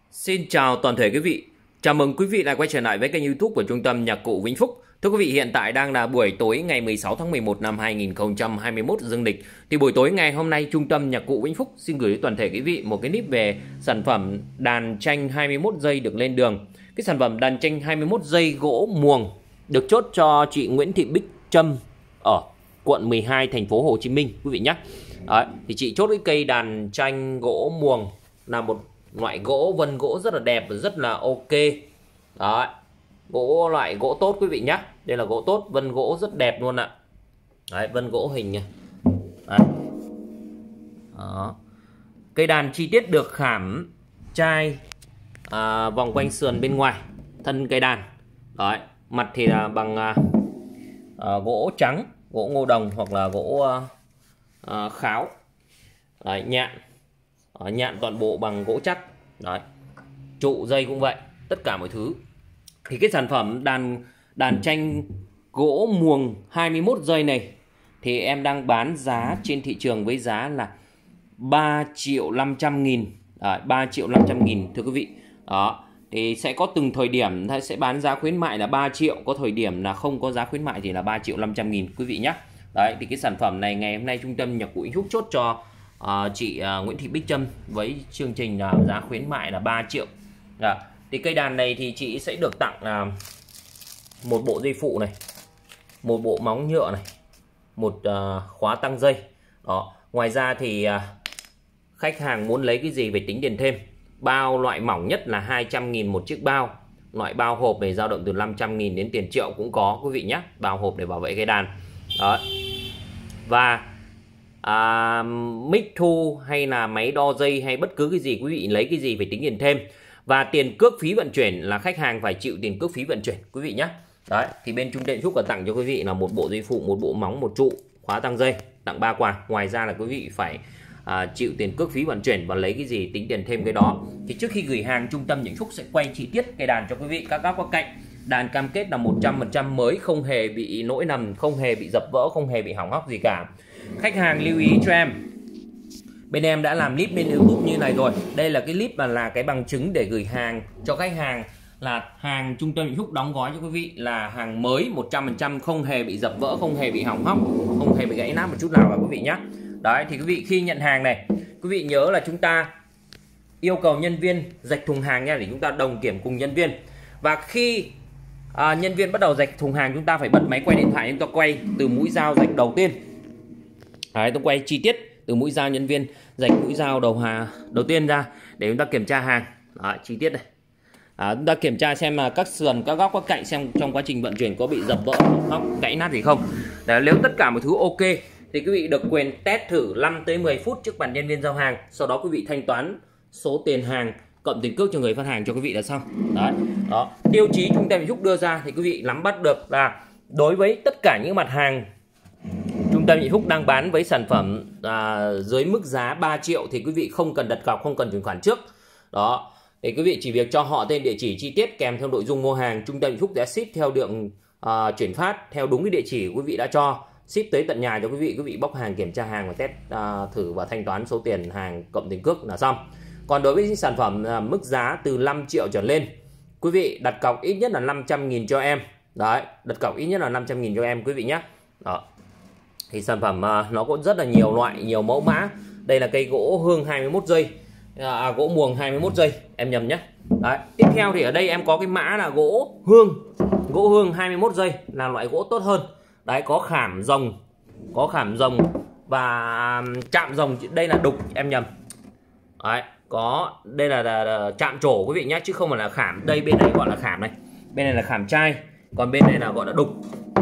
Xin chào toàn thể quý vị. Chào mừng quý vị đã quay trở lại với kênh YouTube của Trung tâm Nhạc cụ Vĩnh Phúc. Thưa quý vị, hiện tại đang là buổi tối ngày 16 tháng 11 năm 2021 dương lịch. Thì buổi tối ngày hôm nay, Trung tâm Nhạc cụ Vĩnh Phúc xin gửi đến toàn thể quý vị một cái clip về sản phẩm đàn tranh 21 giây được lên đường. Cái sản phẩm đàn tranh 21 giây gỗ muồng được chốt cho chị Nguyễn Thị Bích Trâm ở quận 12 thành phố Hồ Chí Minh quý vị nhé. Đấy, thì chị chốt cái cây đàn tranh gỗ muồng là một loại gỗ, vân gỗ rất là đẹp và rất là ok. Đấy, loại gỗ tốt quý vị nhé. Đây là gỗ tốt, vân gỗ rất đẹp luôn ạ. Đấy, vân gỗ hình này. Đấy. Đó. Cây đàn chi tiết được khảm chai vòng quanh sườn bên ngoài thân cây đàn. Đấy, mặt thì là bằng gỗ trắng, gỗ ngô đồng hoặc là gỗ kháo. Đấy, nhạn toàn bộ bằng gỗ chắc. Đấy, trụ dây cũng vậy, tất cả mọi thứ. Thì cái sản phẩm đàn tranh gỗ muồng 21 giây này thì em đang bán giá trên thị trường với giá là 3.500.000. 3.500.000 thưa quý vị. Đó, thì sẽ có từng thời điểm sẽ bán giá khuyến mại là 3 triệu, có thời điểm là không có giá khuyến mại thì là 3.500.000 quý vị nhé. Đấy, thì cái sản phẩm này ngày hôm nay Trung tâm Nhạc cụ Vĩnh Phúc chốt cho chị Nguyễn Thị Bích Trâm với chương trình là giá khuyến mại là 3 triệu. Thì cây đàn này thì chị sẽ được tặng một bộ dây phụ này, một bộ móng nhựa này, một khóa tăng dây. Đó, ngoài ra thì khách hàng muốn lấy cái gì phải tính tiền thêm. Bao loại mỏng nhất là 200.000 một chiếc bao. Loại bao hộp này dao động từ 500.000 đến tiền triệu cũng có quý vị nhé. Bao hộp để bảo vệ cây đàn. Đó. Và mic thu hay là máy đo dây hay bất cứ cái gì quý vị lấy cái gì phải tính tiền thêm. Và tiền cước phí vận chuyển là khách hàng phải chịu tiền cước phí vận chuyển quý vị nhé. Đấy, thì bên Trung tâm Vĩnh Phúc có tặng cho quý vị là một bộ dây phụ, một bộ móng, một trụ, khóa tăng dây, tặng 3 quà. Ngoài ra là quý vị phải chịu tiền cước phí vận chuyển và lấy cái gì tính tiền thêm cái đó. Thì trước khi gửi hàng, Trung tâm Vĩnh Phúc sẽ quay chi tiết cây đàn cho quý vị, các góc các cạnh. Đàn cam kết là 100% mới, không hề bị lỗi nằm, không hề bị dập vỡ, không hề bị hỏng hóc gì cả. Khách hàng lưu ý cho em, bên em đã làm clip bên YouTube như này rồi. Đây là cái clip mà là cái bằng chứng để gửi hàng cho khách hàng, là hàng Trung tâm Vĩnh Phúc đóng gói cho quý vị là hàng mới 100%, không hề bị dập vỡ, không hề bị hỏng hóc, không hề bị gãy nát một chút nào cả quý vị nhé. Đấy, thì quý vị khi nhận hàng này, quý vị nhớ là chúng ta yêu cầu nhân viên rạch thùng hàng nha, để chúng ta đồng kiểm cùng nhân viên. Và khi nhân viên bắt đầu rạch thùng hàng, chúng ta phải bật máy quay điện thoại, chúng ta quay từ mũi dao rạch đầu tiên. Đấy, tôi quay chi tiết từ mũi dao nhân viên rạch mũi dao đầu tiên ra để chúng ta kiểm tra hàng. Đấy, chi tiết này. Chúng ta kiểm tra xem là các sườn, các góc, các cạnh xem trong quá trình vận chuyển có bị dập vỡ, hóc, gãy nát gì không. Đấy, nếu tất cả mọi thứ ok thì quý vị được quyền test thử 5 tới 10 phút trước bàn nhân viên giao hàng. Sau đó quý vị thanh toán số tiền hàng cộng tiền cước cho người phát hàng cho quý vị là xong. Đấy. Đó, tiêu chí Trung tâm Vĩnh Phúc đưa ra thì quý vị nắm bắt được là đối với tất cả những mặt hàng Trung tâm Vĩnh Phúc đang bán với sản phẩm dưới mức giá 3 triệu thì quý vị không cần đặt cọc, không cần chuyển khoản trước. Đó, thì quý vị chỉ việc cho họ tên, địa chỉ chi tiết kèm theo nội dung mua hàng. Trung tâm Vĩnh Phúc sẽ ship theo đường chuyển phát theo đúng cái địa chỉ quý vị đã cho, ship tới tận nhà cho quý vị bóc hàng, kiểm tra hàng và test thử và thanh toán số tiền hàng cộng tiền cước là xong. Còn đối với sản phẩm mức giá từ 5 triệu trở lên, quý vị đặt cọc ít nhất là 500.000 cho em. Đấy, đặt cọc ít nhất là 500.000 cho em quý vị nhé. Đó. Thì sản phẩm nó cũng rất là nhiều loại, nhiều mẫu mã. Đây là cây gỗ hương 21 giây, gỗ muồng 21 giây, em nhầm nhé. Đấy. Tiếp theo thì ở đây em có cái mã là gỗ hương 21 giây là loại gỗ tốt hơn. Đấy, có khảm rồng và chạm rồng, đây là đục, em nhầm. Đấy, đây là chạm trổ quý vị nhé, chứ không phải là khảm. Đây, bên này gọi là khảm này, bên này là khảm chai, còn bên này là gọi là đục,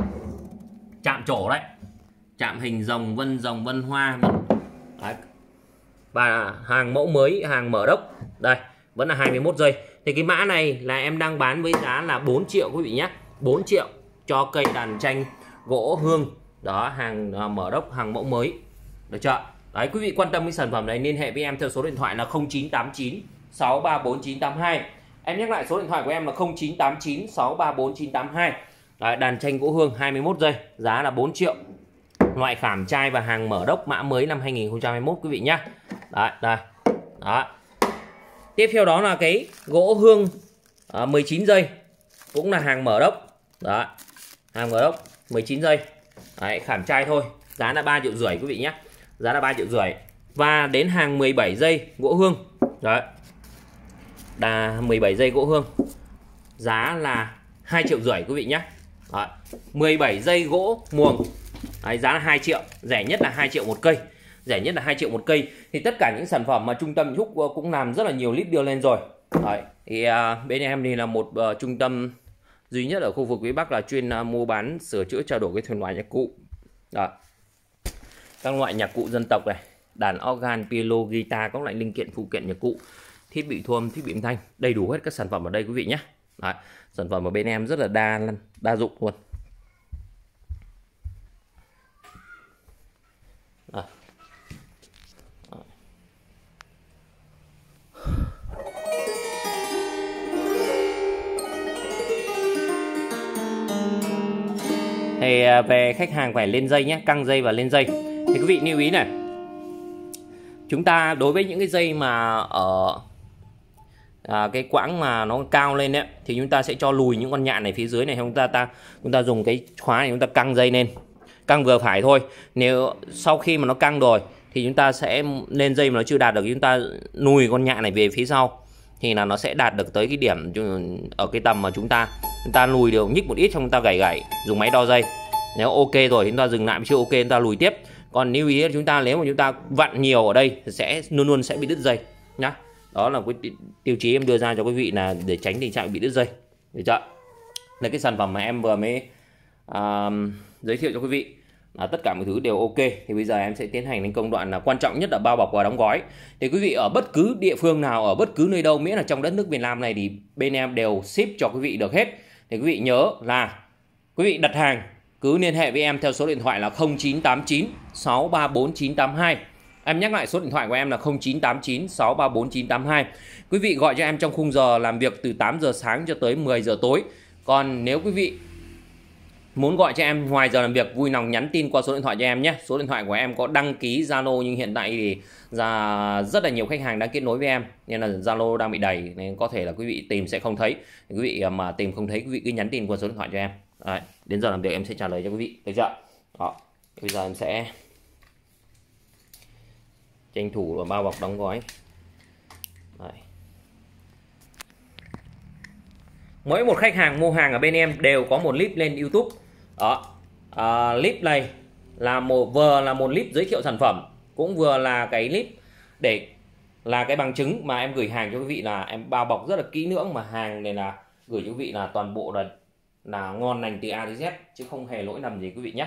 chạm trổ đấy, chạm hình rồng, vân hoa. Đấy. Và hàng mẫu mới, hàng mở đốc, đây vẫn là 21 giây. Thì cái mã này là em đang bán với giá là 4 triệu quý vị nhé, 4 triệu cho cây đàn tranh gỗ hương. Đó, hàng mở đốc, hàng mẫu mới, được chưa? Đấy, quý vị quan tâm cái sản phẩm này liên hệ với em theo số điện thoại là 0989 634 982. Em nhắc lại số điện thoại của em là 0989 634 982. Đấy, đàn tranh gỗ hương 21 giây, giá là 4 triệu. Loại khảm chai và hàng mở đốc, mã mới năm 2021 quý vị nhé. Đấy, đây. Đó. Tiếp theo đó là cái gỗ hương 19 giây, cũng là hàng mở đốc. Đó, hàng mở đốc 19 giây. Đấy, khảm chai thôi, giá là 3,5 triệu quý vị nhé. Giá là 3,5 triệu. Và đến hàng 17 giây gỗ hương. Đấy. Đà 17 giây gỗ hương. Giá là 2,5 triệu quý vị nhé. Đấy. 17 giây gỗ muồng. Đấy, giá là 2 triệu, rẻ nhất là 2 triệu một cây. Rẻ nhất là 2 triệu một cây. Thì tất cả những sản phẩm mà trung tâm Trúc cũng làm rất là nhiều clip đưa lên rồi. Đấy. Thì bên em thì là một trung tâm duy nhất ở khu vực phía Bắc là chuyên mua bán, sửa chữa, trao đổi cái thuyền loại nhạc cụ. Đó. Các loại nhạc cụ dân tộc này, đàn organ, piano, guitar, các loại linh kiện phụ kiện nhạc cụ, thiết bị thu âm, thiết bị âm thanh, đầy đủ hết các sản phẩm ở đây quý vị nhé. Đấy. Sản phẩm ở bên em rất là đa dụng luôn. Đấy. Thì về khách hàng phải lên dây nhé, căng dây và lên dây. Thì quý vị lưu ý này, chúng ta đối với những cái dây mà ở cái quãng mà nó cao lên ấy, thì chúng ta sẽ cho lùi những con nhạn này phía dưới này, chúng ta dùng cái khóa này chúng ta căng dây lên, căng vừa phải thôi. Nếu sau khi mà nó căng rồi thì chúng ta sẽ lên dây mà nó chưa đạt được, chúng ta lùi con nhạn này về phía sau thì là nó sẽ đạt được tới cái điểm ở cái tầm mà chúng ta lùi được nhích một ít, xong chúng ta gảy dùng máy đo dây. Nếu ok rồi thì chúng ta dừng lại, chưa ok chúng ta lùi tiếp. Còn lưu ý chúng ta, nếu mà chúng ta vặn nhiều ở đây thì sẽ luôn sẽ bị đứt dây nhá. Đó là cái tiêu chí em đưa ra cho quý vị là để tránh tình trạng bị đứt dây. Được chưa? Là cái sản phẩm mà em vừa mới giới thiệu cho quý vị, là tất cả mọi thứ đều ok. Thì bây giờ em sẽ tiến hành đến công đoạn là quan trọng nhất là bao bọc và đóng gói. Thì quý vị ở bất cứ địa phương nào, ở bất cứ nơi đâu, miễn là trong đất nước Việt Nam này thì bên em đều ship cho quý vị được hết. Thì quý vị nhớ là quý vị đặt hàng cứ liên hệ với em theo số điện thoại là 0989 634 982. Em nhắc lại số điện thoại của em là 0989 634 982. Quý vị gọi cho em trong khung giờ làm việc từ 8 giờ sáng cho tới 10 giờ tối. Còn nếu quý vị muốn gọi cho em ngoài giờ làm việc, vui lòng nhắn tin qua số điện thoại cho em nhé. Số điện thoại của em có đăng ký Zalo, nhưng hiện tại thì rất là nhiều khách hàng đang kết nối với em nên là Zalo đang bị đầy, nên có thể là quý vị tìm sẽ không thấy. Quý vị mà tìm không thấy, quý vị cứ nhắn tin qua số điện thoại cho em. Đấy, đến giờ làm việc em sẽ trả lời cho quý vị, được chưa? Đó, bây giờ em sẽ tranh thủ và bao bọc đóng gói. Đấy. Mỗi một khách hàng mua hàng ở bên em đều có một clip lên YouTube. Đó, clip này là vừa là một clip giới thiệu sản phẩm, cũng vừa là cái clip để là cái bằng chứng mà em gửi hàng cho quý vị, là em bao bọc rất là kỹ lưỡng, mà hàng này là gửi cho quý vị là toàn bộ là ngon lành từ A đến Z, chứ không hề lỗi lầm gì quý vị nhé.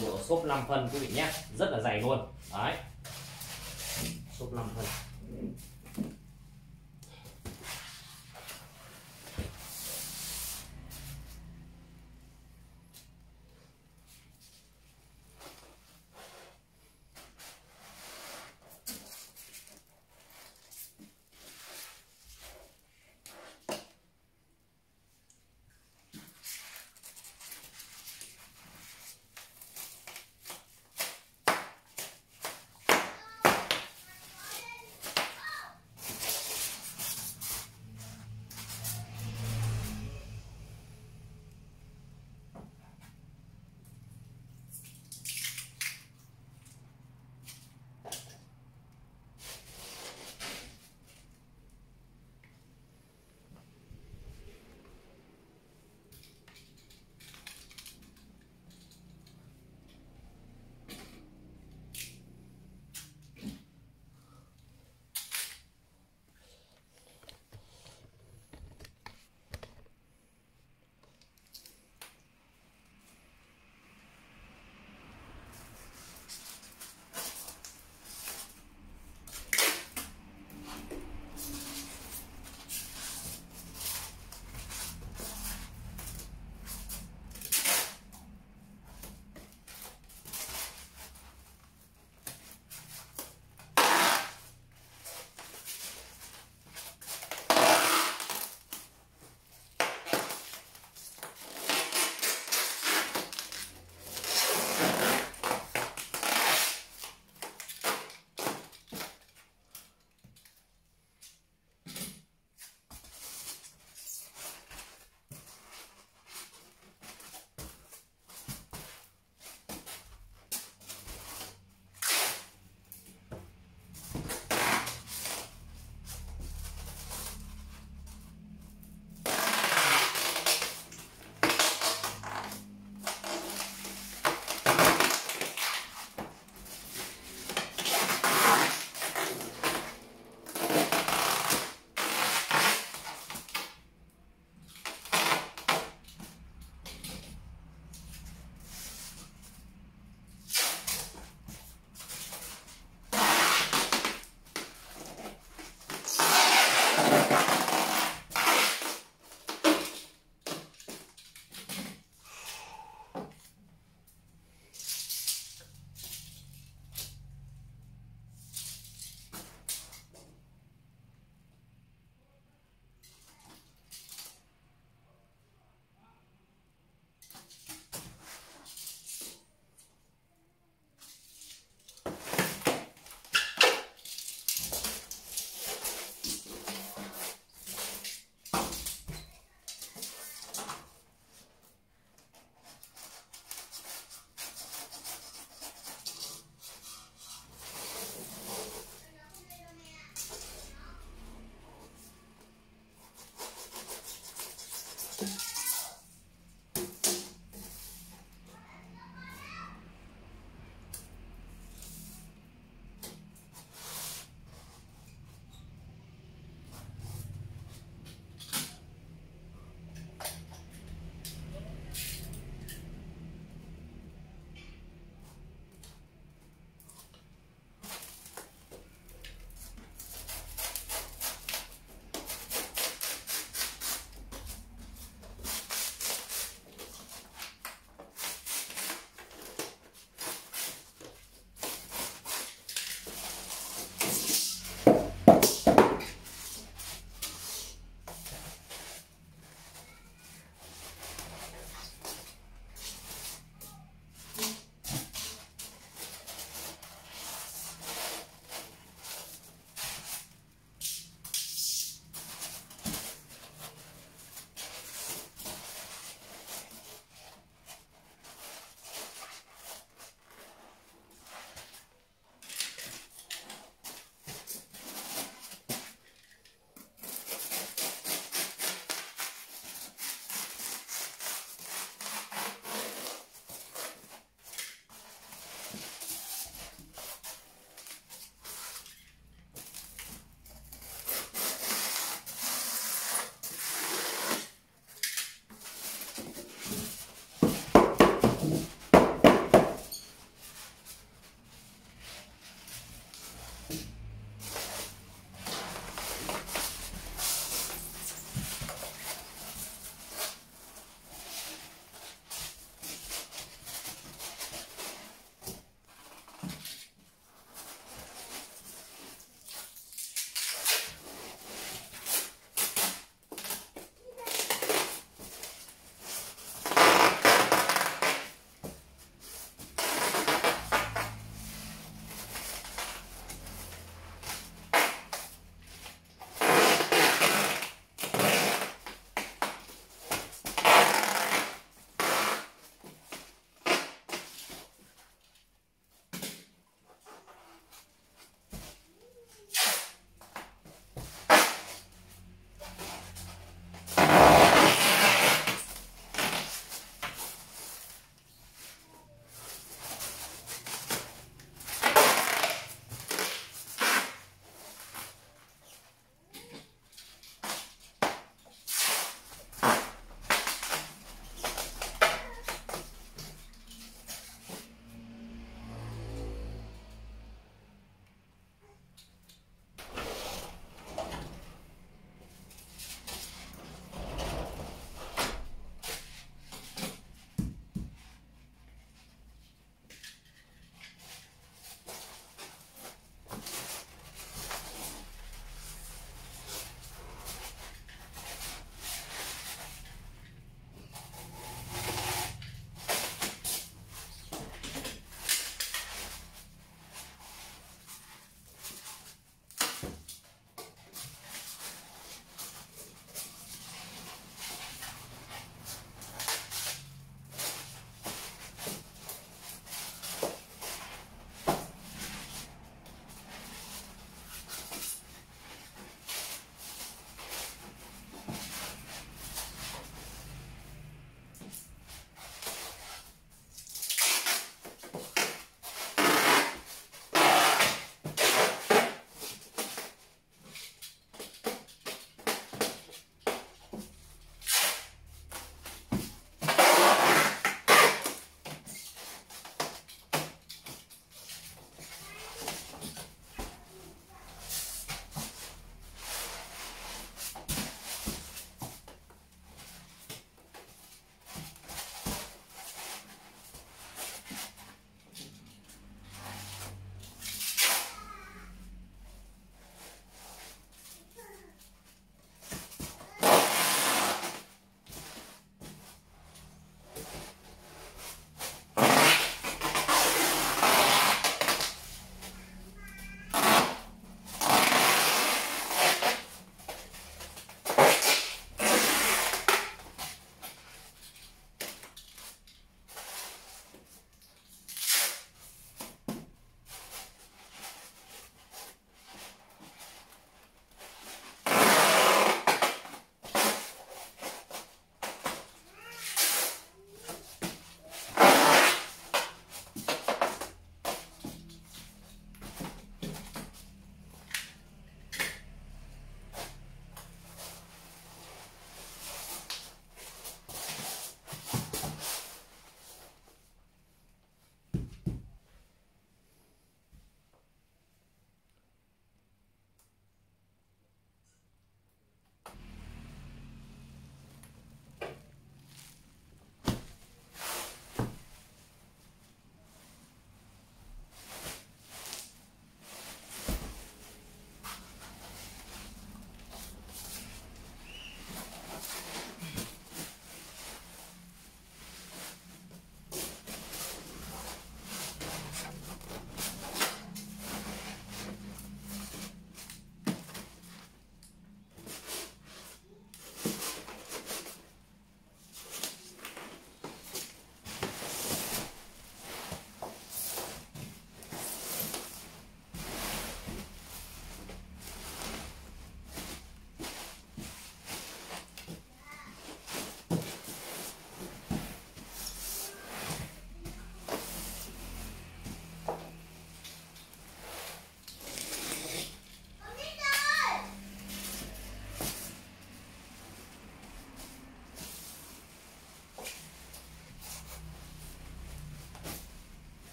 bộ xốp 5 phân quý vị nhé, rất là dày luôn. Đấy, xốp 5 phân.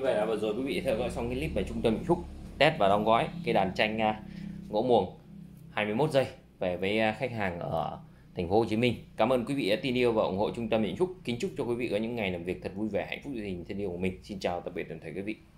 vậy là vừa rồi quý vị theo dõi xong cái clip về Trung Tâm Vĩnh Phúc test và đóng gói cái đàn tranh gỗ muồng 21 giây về với khách hàng ở thành phố Hồ Chí Minh. Cảm ơn quý vị đã tin yêu và ủng hộ Trung Tâm Vĩnh Phúc. Kính chúc cho quý vị có những ngày làm việc thật vui vẻ, hạnh phúc, gia đình thân yêu của mình. Xin chào, tạm biệt, toàn thể quý vị.